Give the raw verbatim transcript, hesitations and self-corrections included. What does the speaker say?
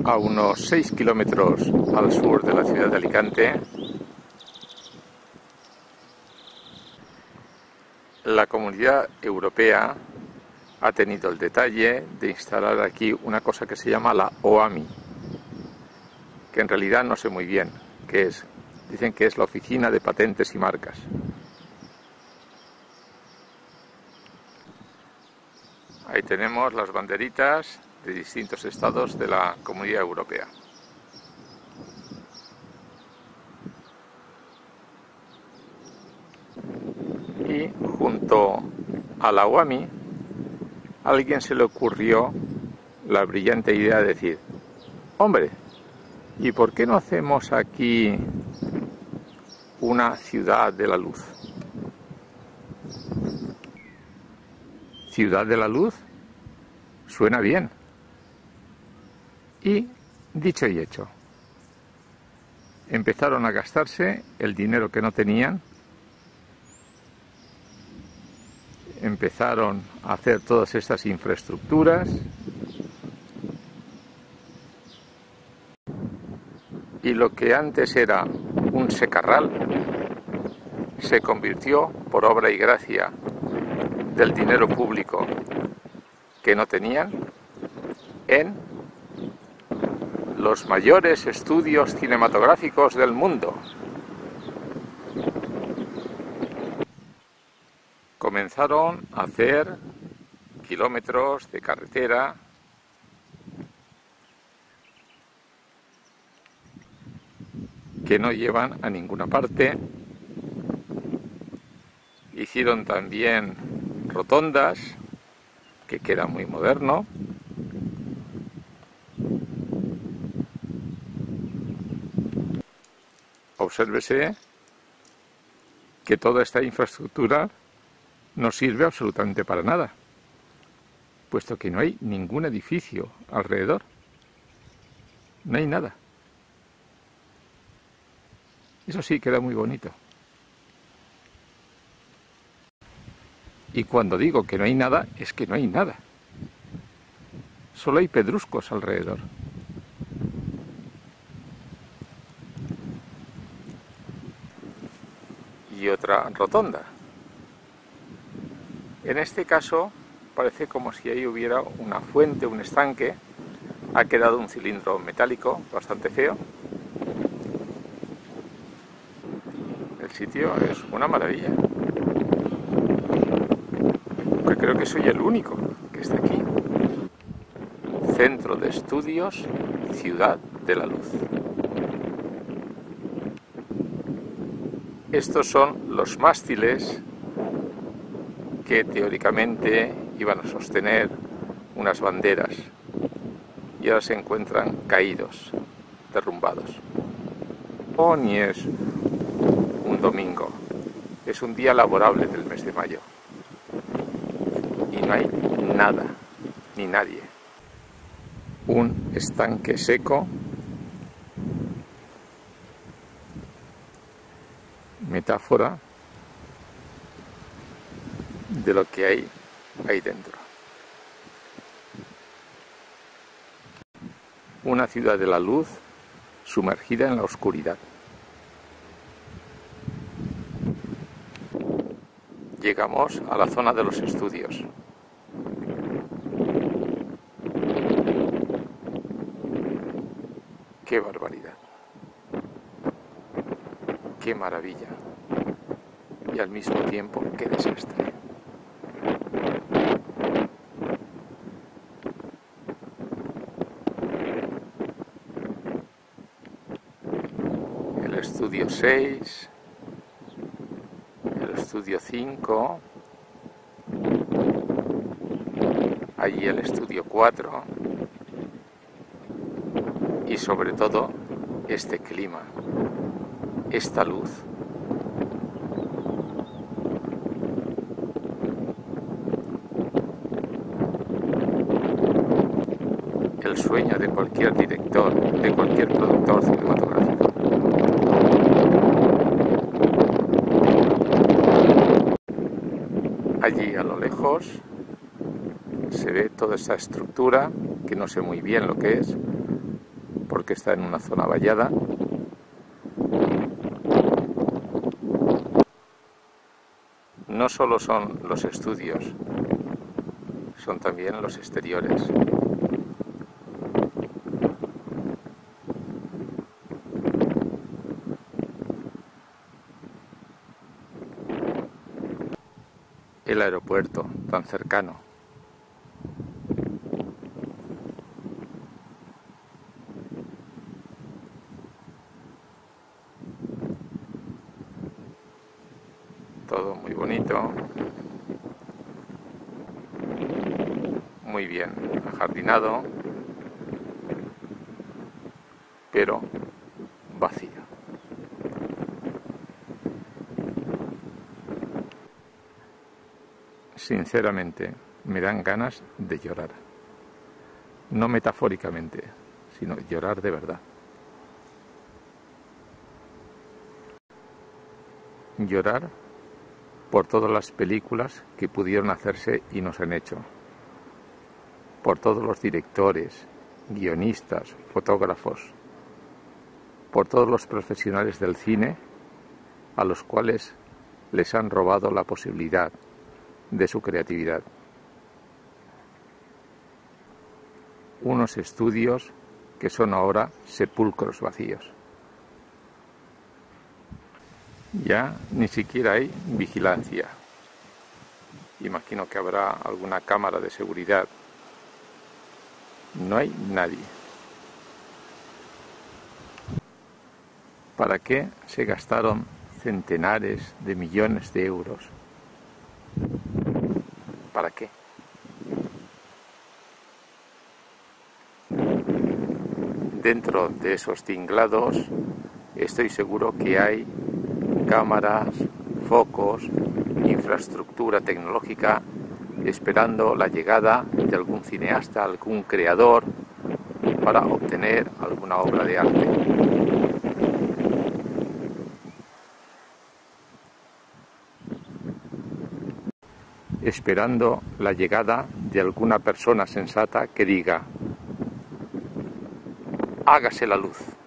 a unos seis kilómetros al sur de la ciudad de Alicante, la Comunidad Europea ha tenido el detalle de instalar aquí una cosa que se llama la O A M I, que en realidad no sé muy bien qué es. Dicen que es la Oficina de Patentes y Marcas. Ahí tenemos las banderitas de distintos estados de la Comunidad Europea. Y junto a la O A M I, a alguien se le ocurrió la brillante idea de decir: hombre, ¿y por qué no hacemos aquí una ciudad de la luz? ¿Ciudad de la luz? Suena bien. Y dicho y hecho, empezaron a gastarse el dinero que no tenían, empezaron a hacer todas estas infraestructuras y lo que antes era un secarral se convirtió, por obra y gracia del dinero público que no tenían, en los mayores estudios cinematográficos del mundo. Comenzaron a hacer kilómetros de carretera que no llevan a ninguna parte. Hicieron también rotondas, que queda muy moderno. Obsérvese que toda esta infraestructura no sirve absolutamente para nada, puesto que no hay ningún edificio alrededor. No hay nada. Eso sí, queda muy bonito. Y cuando digo que no hay nada, es que no hay nada. Solo hay pedruscos alrededor. Y otra rotonda. En este caso parece como si ahí hubiera una fuente, un estanque. Ha quedado un cilindro metálico bastante feo. El sitio es una maravilla. Aunque creo que soy el único que está aquí. Centro de Estudios, Ciudad de la Luz. Estos son los mástiles que teóricamente iban a sostener unas banderas y ahora se encuentran caídos, derrumbados. Oh, ni es un domingo, es un día laborable del mes de mayo y no hay nada ni nadie. Un estanque seco, metáfora de lo que hay ahí dentro. Una ciudad de la luz sumergida en la oscuridad. Llegamos a la zona de los estudios. ¡Qué barbaridad! ¡Qué maravilla! Y al mismo tiempo, ¡qué desastre! El estudio seis, el estudio cinco, allí el estudio cuatro y sobre todo este clima, esta luz. El sueño de cualquier director, de cualquier productor cinematográfico. Allí a lo lejos se ve toda esa estructura, que no sé muy bien lo que es, porque está en una zona vallada. No solo son los estudios, son también los exteriores. El aeropuerto tan cercano. Todo muy bonito, muy bien ajardinado, pero vacío. Sinceramente, me dan ganas de llorar. No metafóricamente, sino llorar de verdad. Llorar por todas las películas que pudieron hacerse y no se han hecho. Por todos los directores, guionistas, fotógrafos. Por todos los profesionales del cine a los cuales les han robado la posibilidad de su creatividad. Unos estudios que son ahora sepulcros vacíos. Ya ni siquiera hay vigilancia. Imagino que habrá alguna cámara de seguridad. No hay nadie. ¿Para qué se gastaron centenares de millones de euros? ¿Para qué? Dentro de esos tinglados estoy seguro que hay cámaras, focos, infraestructura tecnológica esperando la llegada de algún cineasta, algún creador para obtener alguna obra de arte. Esperando la llegada de alguna persona sensata que diga: hágase la luz.